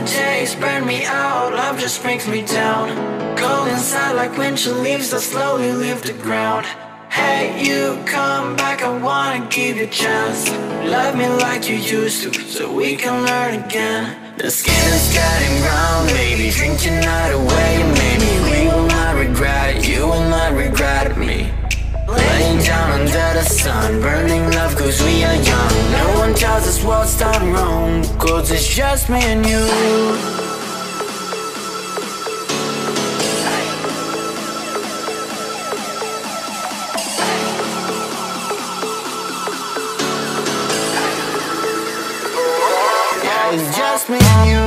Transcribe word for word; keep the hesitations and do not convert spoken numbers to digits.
days burn me out, love just brings me down. Cold inside like winter leaves that slowly leave the ground. Hey, you come back, I wanna give you a chance. Love me like you used to, so we can learn again. The skin is getting brown, baby, drink your night away. Maybe we will not regret it, you will not regret me. Laying down under the sun, burning love cause we are young. No one tells us what's done wrong, cause it's just me and you. Yeah, it's just me and you.